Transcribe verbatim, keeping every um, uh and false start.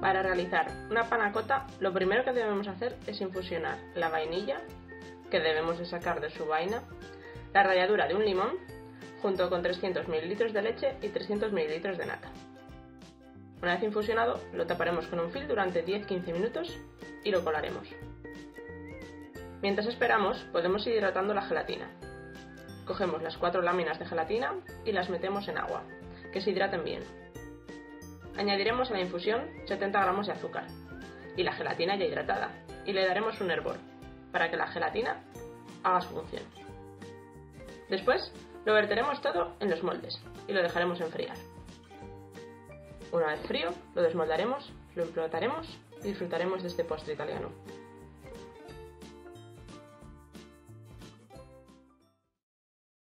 Para realizar una panna cotta, lo primero que debemos hacer es infusionar la vainilla, que debemos de sacar de su vaina, la ralladura de un limón, junto con trescientos mililitros de leche y trescientos mililitros de nata. Una vez infusionado, lo taparemos con un film durante diez a quince minutos y lo colaremos. Mientras esperamos, podemos ir hidratando la gelatina. Cogemos las cuatro láminas de gelatina y las metemos en agua, que se hidraten bien. Añadiremos a la infusión setenta gramos de azúcar y la gelatina ya hidratada, y le daremos un hervor para que la gelatina haga su función. Después lo verteremos todo en los moldes y lo dejaremos enfriar. Una vez frío, lo desmoldaremos, lo implantaremos y disfrutaremos de este postre italiano.